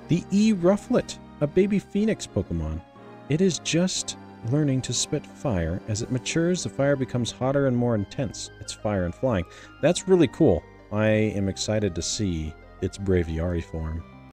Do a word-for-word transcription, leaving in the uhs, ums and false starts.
The E Rufflet, a baby phoenix Pokemon. It is just learning to spit fire. As it matures, the fire becomes hotter and more intense. It's fire and flying. That's really cool. I am excited to see its Braviary form.